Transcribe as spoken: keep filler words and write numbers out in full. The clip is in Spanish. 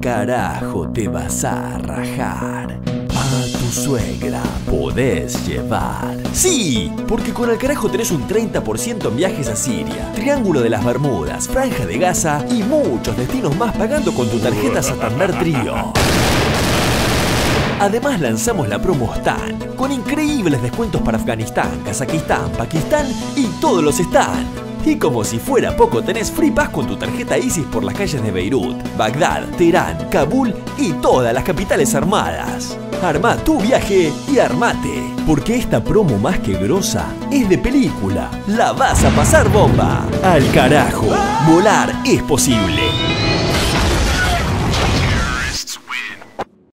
carajo te vas a rajar. A tu suegra podés llevar. Sí, porque con Al Carajo tenés un treinta por ciento en viajes a Siria, Triángulo de las Bermudas, Franja de Gaza y muchos destinos más pagando con tu tarjeta Santander Trío. Además lanzamos la promo Stan, con increíbles descuentos para Afganistán, Kazajistán, Pakistán y todos los Stan. Y como si fuera poco, tenés Free Pass con tu tarjeta ISIS por las calles de Beirut, Bagdad, Teherán, Kabul y todas las capitales armadas. Armá tu viaje y armate, porque esta promo más que grosa es de película. La vas a pasar bomba. Al carajo, volar es posible.